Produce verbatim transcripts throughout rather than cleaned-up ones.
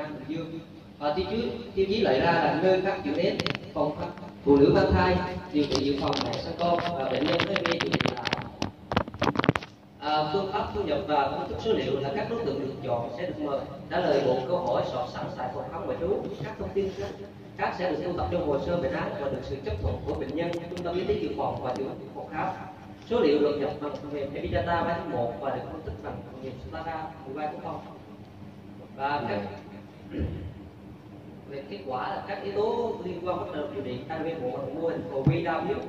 Nam Bình Dương. Và tiêu chí tiêu chí loại ra là nơi khám chữa đến, phòng phụ nữ mang thai, điều trị dự phòng mẹ sinh con và bệnh nhân với điều trị là à, phương pháp thu nhập và phân tích số liệu là các đối tượng được chọn sẽ được mời trả lời bộ câu hỏi soạn sẵn tại phòng khám ngoại trú. Các thông tin khác sẽ được thu thập trong hồ sơ bệnh án và được sự chấp thuận của bệnh nhân, trung tâm y tế dự phòng và trưởng phòng khám. Số liệu được nhập bằng phần mềm Epidata ba chấm một và được phân tích bằng phần mềm Stata mười ba chấm không. Và các về kết quả là các yếu tố liên quan bắt đầu điều trị a rờ vê bộ bằng mô hình hồ quy đa biểu.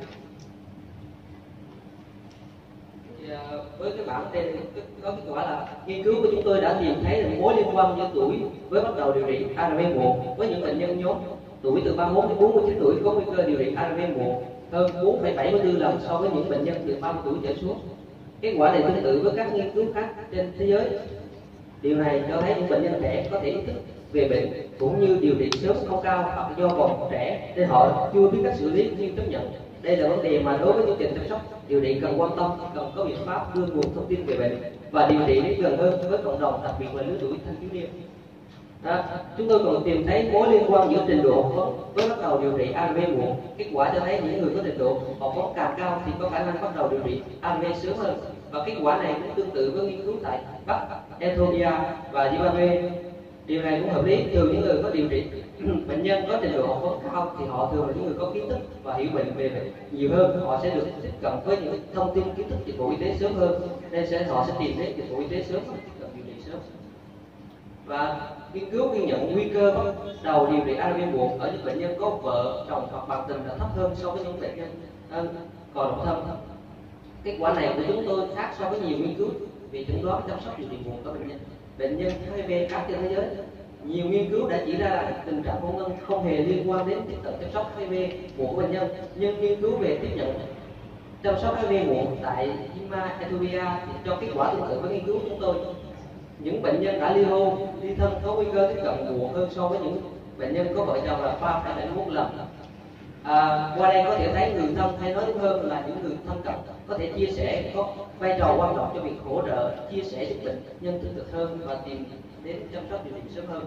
Với cái bảng trên có kết quả là nghiên cứu của chúng tôi đã tìm thấy là mối liên quan giữa tuổi với bắt đầu điều trị a rờ vê muộn với những bệnh nhân nhóm tuổi từ ba mươi mốt đến bốn mươi chín tuổi có nguy cơ điều trị a rờ vê muộn hơn bốn phẩy bảy mươi tư lần so với những bệnh nhân từ ba mươi tuổi trở xuống. Kết quả này tương tự với các nghiên cứu khác trên thế giới. Điều này cho thấy những bệnh nhân trẻ có thể ý thức về bệnh cũng như điều trị sớm không cao hoặc do còn trẻ nên họ chưa biết cách xử lý như chấp nhận. Đây là vấn đề mà đối với chương trình chăm sóc điều trị cần quan tâm, cần có biện pháp đưa nguồn thông tin về bệnh và điều trị đến gần hơn với cộng đồng, đặc biệt là lứa tuổi thanh thiếu niên. À, chúng tôi còn tìm thấy mối liên quan giữa trình độ học vấn với bắt đầu điều trị a rờ vê muộn. Kết quả cho thấy những người có trình độ học vấn càng cao thì có khả năng bắt đầu điều trị a rờ vê sớm hơn. Và kết quả này cũng tương tự với nghiên cứu tại Bắc, Ethiopia và Zimbabwe. Điều này cũng hợp lý. Thường những người có điều trị bệnh nhân có trình độ học vấn cao thì họ thường là những người có kiến thức và hiểu bệnh về bệnh nhiều hơn. Họ sẽ được tiếp cận với những thông tin kiến thức dịch vụ y tế sớm hơn, nên sẽ họ sẽ tìm đến dịch vụ y tế sớm và tiếp cận điều trị sớm. Và nghiên cứu ghi nhận nguy cơ bắt đầu điều trị a rờ vê muộn ở những bệnh nhân có vợ, chồng hoặc bạn tình là thấp hơn so với những bệnh nhân còn độc thân. Kết quả này của chúng tôi khác so với nhiều nghiên cứu về chẩn đoán chăm sóc điều trị muộn của bệnh nhân bệnh nhân hát i vê khác trên thế giới. Nhiều nghiên cứu đã chỉ ra là tình trạng hôn nhân không hề liên quan đến tiếp cận chăm sóc hát i vê muộn của bệnh nhân, nhưng nghiên cứu về tiếp nhận chăm sóc hát i vê muộn tại Zima, Ethiopia thì cho kết quả tương tự với nghiên cứu của chúng tôi. Những bệnh nhân đã ly hôn, ly thân có nguy cơ tiếp cận muộn hơn so với những bệnh nhân có vợ chồng là ba phẩy bảy mươi mốt lần. À, qua đây có thể thấy người thân, hay nói đúng hơn là những người thân cận có thể chia sẻ, có vai trò quan trọng cho việc hỗ trợ, chia sẻ giúp bệnh nhân tích cực hơn và tìm đến chăm sóc điều trị sớm hơn.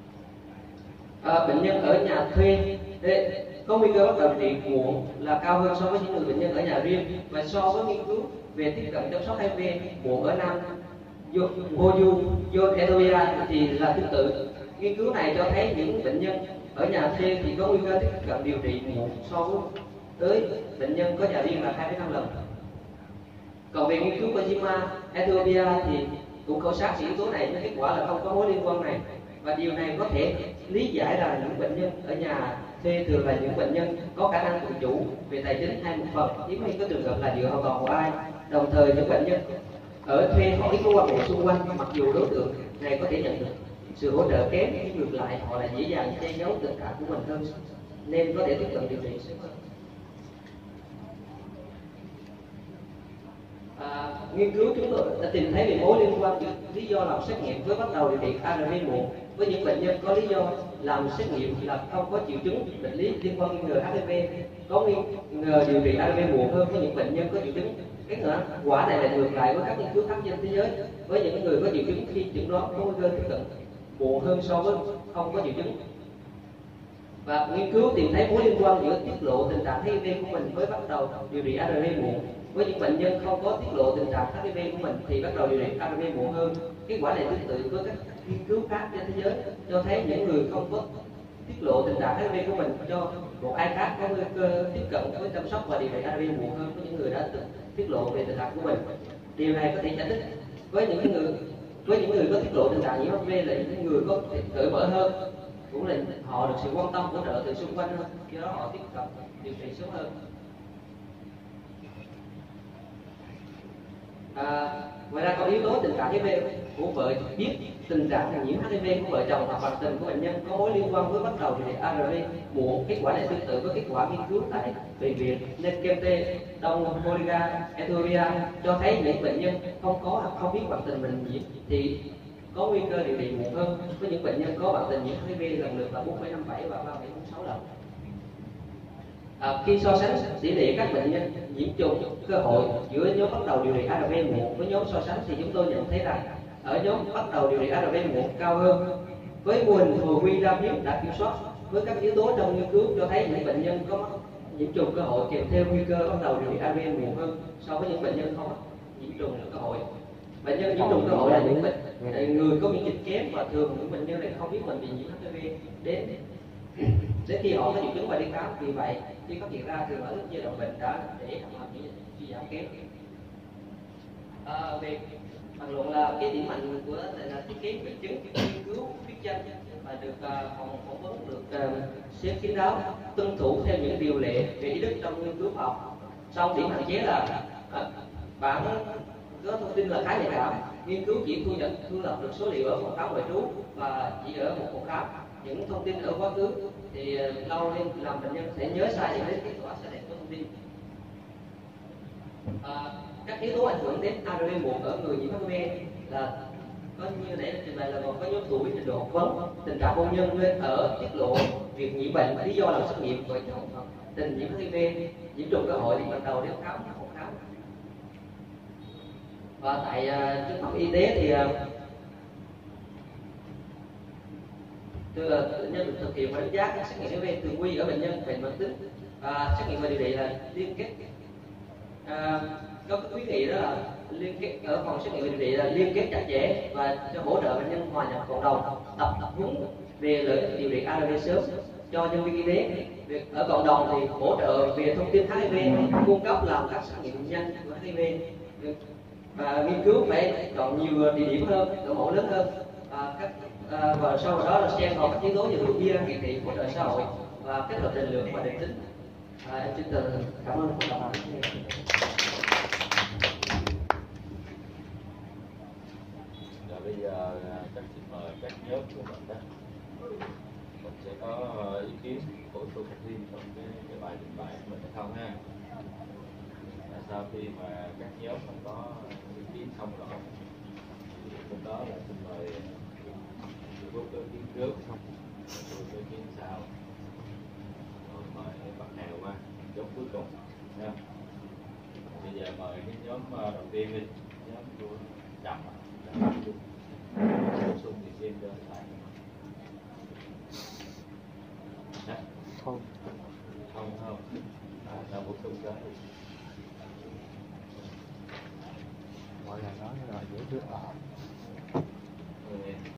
À, bệnh nhân ở nhà thuê để có nguy cơ bắt đầu điều trị muộn là cao hơn so với những người bệnh nhân ở nhà riêng. Và so với nghiên cứu về tiếp cận chăm sóc hát i vê muộn ở Nam Moju, Yo Ethiopia thì là tương tự. Nghiên cứu này cho thấy những bệnh nhân ở nhà thuê thì có nguy cơ tiếp cận điều trị muộn so với tới bệnh nhân có nhà riêng là hai đến năm lần. Còn về nghiên cứu của Zima, Ethiopia thì cũng khảo sát yếu tố này, nhưng kết quả là không có mối liên quan này. Và điều này có thể lý giải là những bệnh nhân ở nhà thuê thường là những bệnh nhân có khả năng tự chủ về tài chính hay một phần, hiếm khi có trường hợp là dựa hoàn toàn vào ai. Đồng thời những bệnh nhân ở thuê họ ít có quan hệ xung quanh, mặc dù đối tượng này có thể nhận được sự hỗ trợ kém, nhưng ngược lại họ lại dễ dàng che giấu tình cảm của mình hơn, nên có thể tiếp cận điều trị sớm hơn. À, nghiên cứu chúng tôi đã tìm thấy về mối liên quan giữa lý do làm xét nghiệm với bắt đầu điều trị a rờ vê muộn với những bệnh nhân có lý do làm xét nghiệm là không có triệu chứng bệnh lý liên quan nghi ngờ hát i vê, có nghi ngờ điều trị a rờ vê muộn hơn với những bệnh nhân có triệu chứng. Cái nữa, quả này là ngược lại với các nghiên cứu khác trên thế giới, với những người có triệu chứng khi chẩn đoán có nguy cơ tiếp cận muộn hơn so với không có triệu chứng. Và nghiên cứu tìm thấy mối liên quan giữa tiết lộ tình trạng hát i vê của mình với bắt đầu điều trị a rờ vê muộn. Với những bệnh nhân không có tiết lộ tình trạng hát i vê của mình thì bắt đầu điều trị a rờ vê muộn hơn. Kết quả này tương tự với các nghiên cứu khác trên thế giới, cho thấy những người không có tiết lộ tình trạng hát i vê của mình cho một ai khác có nguy cơ tiếp cận với chăm sóc và điều trị a rờ vê muộn hơn với những người đã tự tiết lộ về tình trạng của mình. Điều này có thể giải thích với những người với những người có tiết lộ tình trạng nhiễm hát i vê là những người có thể cởi mở hơn, cũng là họ được sự quan tâm hỗ trợ từ xung quanh hơn, do đó họ tiếp cận điều trị sớm hơn. À, ngoài ra còn yếu tố tình trạng hát i vê của vợ biết tình trạng nhiễm hát i vê của vợ chồng hoặc bạn tình của bệnh nhân có mối liên quan với bắt đầu điều trị a rờ vê muộn. Kết quả này tương tự với kết quả nghiên cứu tại bệnh viện Nekemte, Đông Moriga, Ethiopia, cho thấy những bệnh nhân không có hoặc không biết bạn tình mình nhiễm thì có nguy cơ điều trị muộn hơn với những bệnh nhân có bạn tình nhiễm hát i vê lần lượt là bốn phẩy năm bảy và ba phẩy bốn sáu lần. À, khi so sánh tỷ lệ các bệnh nhân nhiễm trùng cơ hội giữa nhóm bắt đầu điều trị a rờ vê muộn với nhóm so sánh thì chúng tôi nhận thấy rằng ở nhóm bắt đầu điều trị a rờ vê muộn cao hơn với mô hình hồi quy đa biến đã kiểm soát với các yếu tố trong nghiên cứu cho thấy những bệnh nhân có mắc nhiễm trùng cơ hội kèm theo nguy cơ bắt đầu điều trị a rờ en muộn hơn so với những bệnh nhân không mắc nhiễm trùng cơ hội. Bệnh nhân nhiễm trùng cơ hội là những bệnh người có miễn dịch kém và thường những bệnh nhân này không biết mình bị nhiễm hát i vê đến đến khi họ có triệu chứng và đi khám. Vì vậy khi phát hiện ra thường ở giai đoạn bệnh đã để làm miễn dịch suy giảm kém. À, về bàn luận là cái điểm mạnh của là thiết kế biện chứng nghiên cứu thuyết danh và được uh, phỏng phỏng vấn được uh, xếp kín đáo, tuân thủ theo những điều lệ về ý đức trong nghiên cứu khoa học. Song điểm hạn chế là uh, bản có thông tin là khá nhạy cảm, nghiên cứu chỉ thu nhập thu thập được số liệu ở phòng khám ngoại trú và chỉ ở một phòng khám. Những thông tin ở quá khứ thì uh, lâu nên làm bệnh nhân sẽ nhớ sai dẫn đến kết quả sai lệch của thông tin. Uh, các yếu tố ảnh hưởng đến a rờ en muộn ở người nhiễm hát i vê là có như nãy trình bày là gồm có nhóm tuổi, trình độ học vấn, tình trạng hôn nhân, nơi ở, tiết lộ việc nhiễm bệnh, lý do làm xét nghiệm, vợ chồng, tình nhiễm hát i vê, nhiễm trùng cơ hội thì bắt đầu đến khám phòng khám. Và tại uh, trung tâm y tế thì uh, từ bệnh nhân được thực hiện và đánh giá các xét nghiệm hát i vê thường quy ở bệnh nhân bệnh mãn tính và xét nghiệm và điều trị là liên kết. À, có cái khuyến nghị đó là liên kết ở phòng xét nghiệm và điều trị là liên kết chặt chẽ và cho hỗ trợ bệnh nhân hòa nhập cộng đồng, tập tập huấn về lợi ích điều trị a rờ vê sớm cho nhân viên y tế. Việc ở cộng đồng thì hỗ trợ về thông tin hát i vê, cung cấp làm các xét nghiệm nhanh của hát i vê và nghiên cứu phải chọn nhiều địa điểm hơn, độ mẫu lớn hơn. À, các, à, và sau đó là xem vào các yếu tố như rượu bia, nghiện thị, hỗ trợ xã hội và kết hợp định lượng và định tính. À, em xin cảm ơn các bạn. Bây giờ chắc xin mời các nhóm của mình đó, mình sẽ có ý kiến bổ sung thêm trong cái, cái bài trình bày của mình hay không ha. Là sau khi mà các nhóm mình có ý kiến xong rồi thì lúc đó là xin mời Quốc có ý kiến trước, tôi có ý kiến sau, rồi mời bạn Hào qua nhóm cuối cùng nha. Bây giờ mời cái nhóm đầu tiên đi, nhóm của Trầm. Bổ sung thì xem cho lại không không không à, ta bổ sung cái mọi người nói là dễ thương.